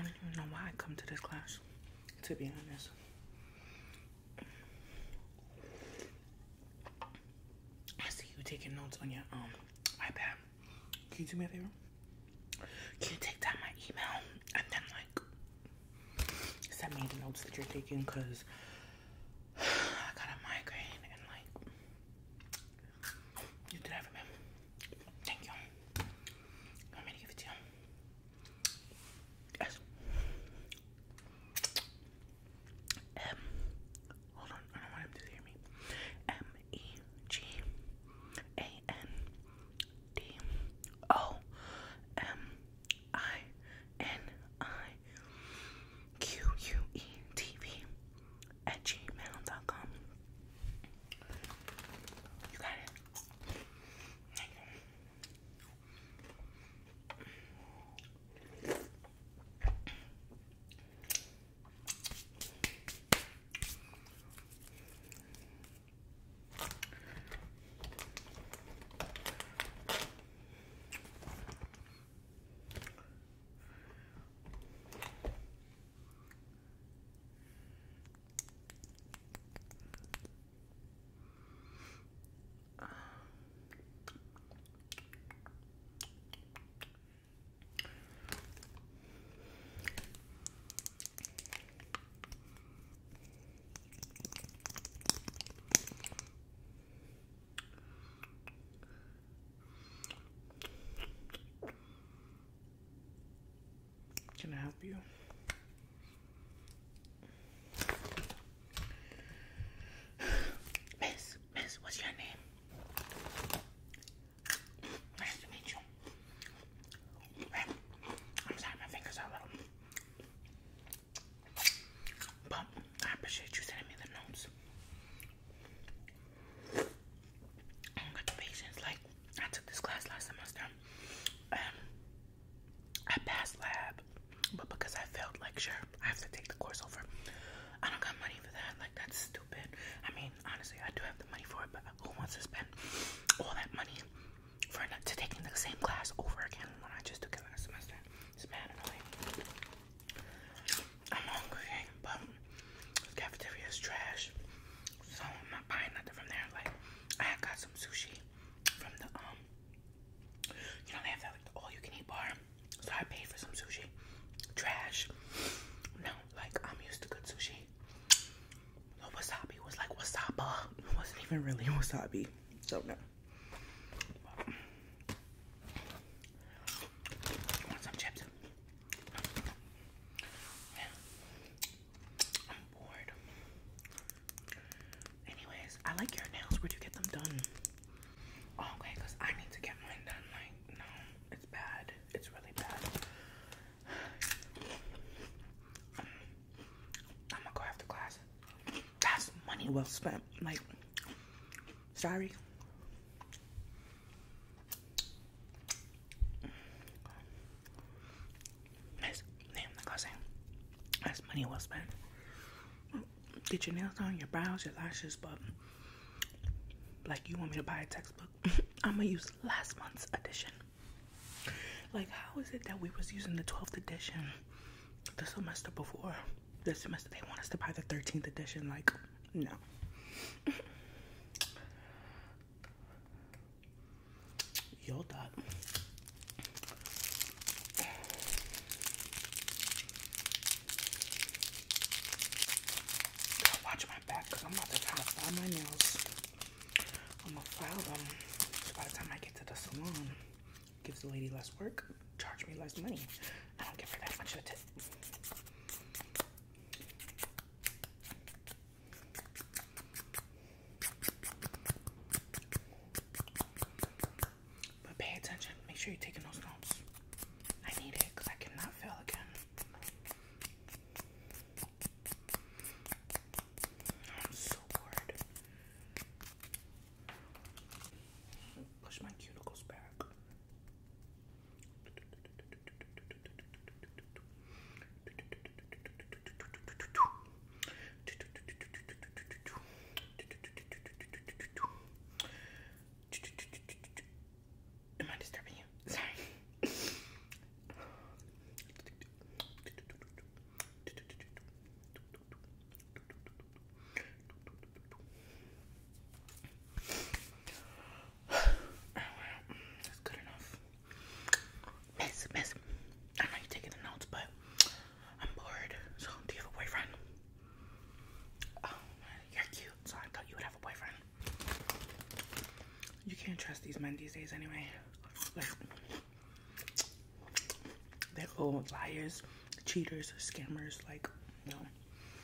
don't even know why I come to this class, to be honest. I see you taking notes on your iPad. Can you do me a favor? Can you take down my email and then like send me the notes that you're taking, because I got a migraine and like you did that for me. Thank you. Want me to give it to you? Yes. Hold on, I don't want him to hear me. MEGANDOMINIQUETV@gmail.com. You got it? Thank you. Can I help you? Miss, what's your name? Nice to meet you. I'm sorry, my fingers are a little. But I appreciate you sending me the notes. I don't got the patience. Like, I took this class last semester. I passed lab, but because I failed lecture, I have to take the course over. I don't got money for that. Like, that's stupid. I mean, honestly, I do have the money for it, but who wants to spend all that money for to taking the same class over again when I just took it last semester? It's mad annoying. I'm hungry, but the cafeteria is trash, so I'm not buying nothing from there. Like, I had got some sushi from the you know, they have that like the all-you-can-eat bar. So I paid for some sushi. Trash. No, like, I'm used to good sushi. The wasabi was like wasaba. It wasn't even really wasabi. So no. Want some chips? Yeah. I'm bored. Anyways, I like your nails. Where'd you get them done? Oh, okay, because I need to get mine done. Like, no, it's bad. It's really bad. I'm gonna go after class. That's money well spent. Like, sorry. Miss, damn, like I was saying, that's money well spent. Get your nails done, your brows, your lashes, but like, you want me to buy a textbook? I'm gonna use last month's edition. Like, how is it that we was using the 12th edition the semester before? This semester they want us to buy the 13th edition. Like, no. Yo, dog. Gotta watch my back because I'm about to try to file my nails. I'm gonna file them. So by the time I get to the salon, gives the lady less work, charge me less money. I don't give her that much of a tip. But pay attention. Make sure you're taking those notes. I need it because I cannot fail again. I'm so bored. Push my cuticles back. these days anyway. Like, they're all liars, cheaters, scammers, like, you know.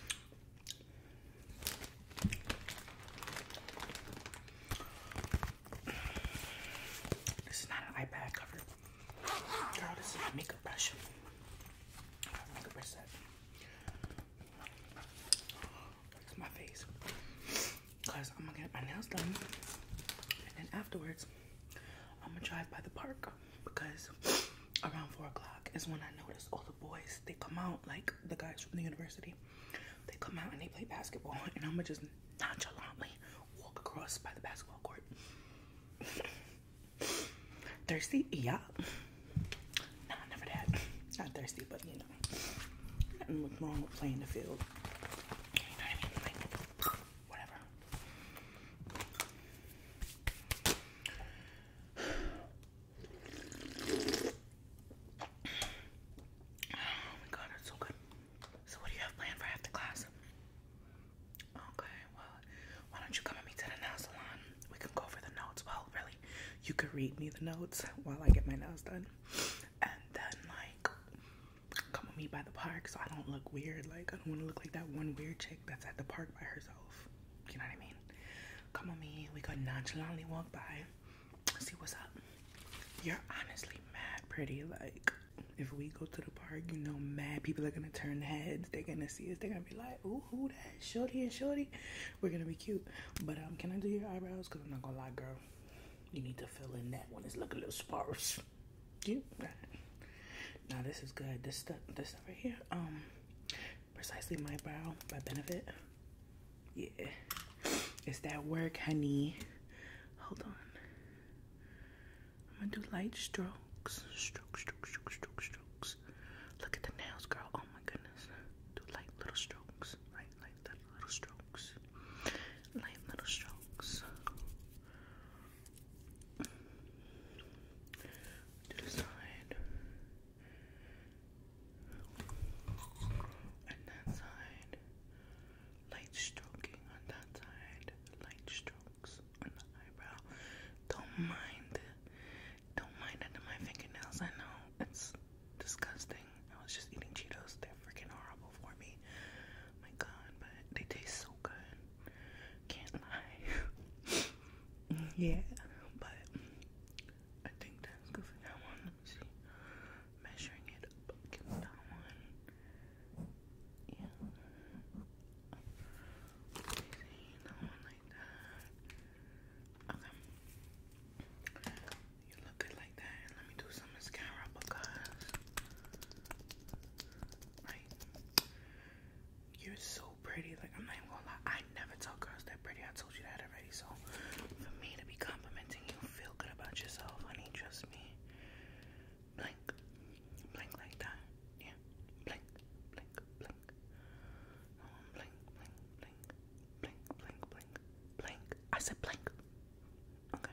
This is not an iPad cover. Girl, this is a makeup brush. Makeup brush set. It's my face. Because I'm gonna get my nails done. And then afterwards, I'm gonna drive by the park. Because around 4 o'clock is when I notice all the boys, they come out, like the guys from the university. They come out and they play basketball. And I'm gonna just nonchalantly walk across by the basketball court. Thirsty? Yeah. Nah, never that. Not thirsty, but you know. Nothing wrong with playing the field. You know what I mean? Like, whatever. Oh my god, it's so good. So what do you have planned for after class? Okay, well, why don't you come with me to the nail salon? We can go over the notes. Well, really, you could read me the notes while I get my nails done. And then, like, come with me by the park so I don't look weird. Like, I don't want to look like that one weird chick that's at the park by herself. You know what I mean? Come with me. We could nonchalantly walk by. See what's up. You're honestly mad pretty. Like, if we go to the park, you know, mad people are gonna turn heads. They're gonna see us. They're gonna be like, ooh, who that? Shorty and shorty. We're gonna be cute. But can I do your eyebrows? Because I'm not gonna lie, girl. You need to fill in that one. It's looking a little sparse. You? Now this is good. This stuff right here. Precisely my brow by Benefit. Yeah. It's that work, honey. Hold on. I'm gonna do light strokes. Strokes, strokes, strokes, strokes, strokes. Look at the nails, girl. Oh my goodness. Do light little strokes. Light little strokes. Light little strokes. To the side. And that side. Light stroking on that side. Light strokes on the eyebrow. Don't mind under my fingernails. I know it's disgusting. I was just eating Cheetos. They're freaking horrible for me. My God, but they taste so good. Can't lie. Yeah, but I think that's good for that one. Let me see. Measuring it up against that one. Yeah. That one like that. Okay. You look good like that. Let me do some mascara because, like, you're so pretty. Like, I'm not even gonna lie. I never tell girls they're pretty. I told you that already. So, for me to be complimenting you, feel good about yourself, honey. Trust me. Blink. Blink like that. Yeah. Blink. Blink. Blink. Blink. Blink. Blink. Blink. Blink. Blink. Blink. I said blink. Okay.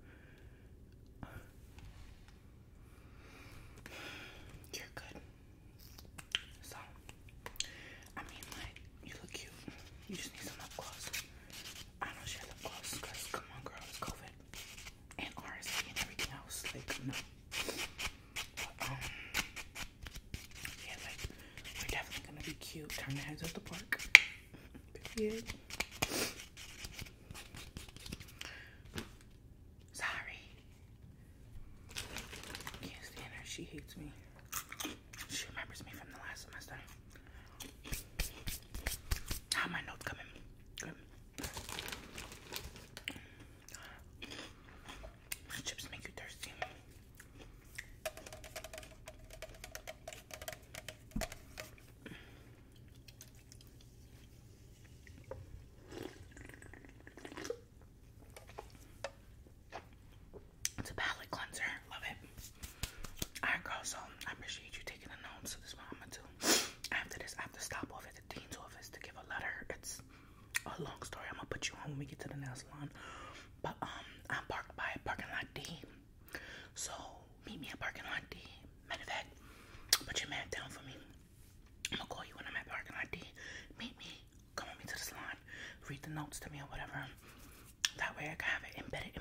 You're good. So, I mean, like, you look cute. You just need some lip gloss. I know she had lip gloss because, come on, girl, it's COVID and RSV and everything else. Like, no. But, yeah, like, we're definitely gonna be cute. Turn the heads at the park. Period. Sorry. Can't stand her. She hates me. She remembers me from the last semester. How my notes coming? Good. Chips make you thirsty. It's a palate cleanser. Love it. Alright, girl, so I appreciate you taking the notes. So this is what I'm gonna do. After this, I have to stop off at the dean's office to give a letter. It's a long story. I'm gonna put you on when we get to the nail salon. But I'm parked by parking lot D. So meet me at parking lot D. Matter of fact, put your man down for me. I'm gonna call you when I'm at parking lot D. Meet me. Come with me to the salon. Read the notes to me or whatever. That way I can have it embedded